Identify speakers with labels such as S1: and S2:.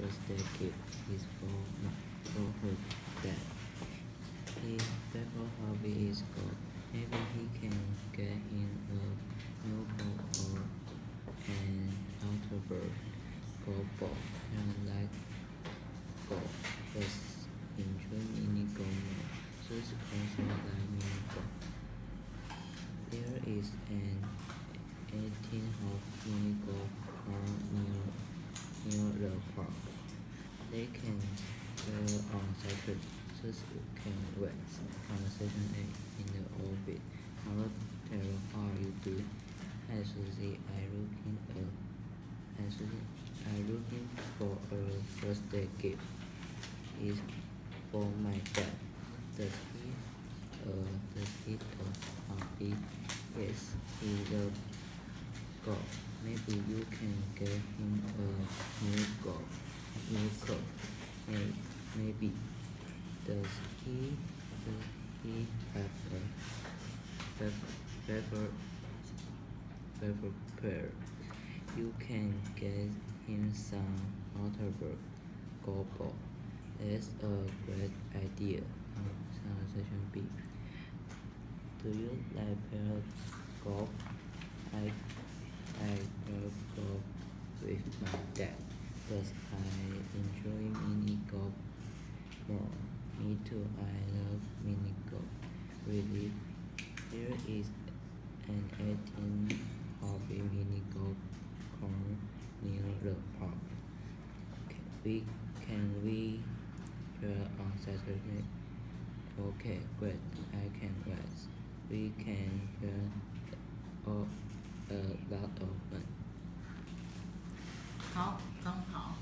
S1: birthday gift is for her dad. His favorite hobby is golf. Maybe he can get him a new ball or an outdoor golf ball. I like golf, but enjoy mini golf more. Such also like mini golf. There is an 18-hole mini golf course near the park. They can play on Saturday. Such can wait on Saturday in the orbit. Hello, Terry, how are you doing? Hi, Susie. I looking for a birthday gift. It's for my dad. Does he a hobby? Yes, he loves golf. Maybe you can get him a new cup. Maybe. Does he have a favorite pair? You can get him some waterproof golf ball. That's a great idea. Section B. Do you like pair golf? I play golf with my dad. Does I enjoy mini golf more? Me too. I love mini golf. Really, there is an 18 hobby mini golf course near the park. Can we play on Saturday? Okay, great. I can wait. We can play a lot of fun.
S2: 好，刚好。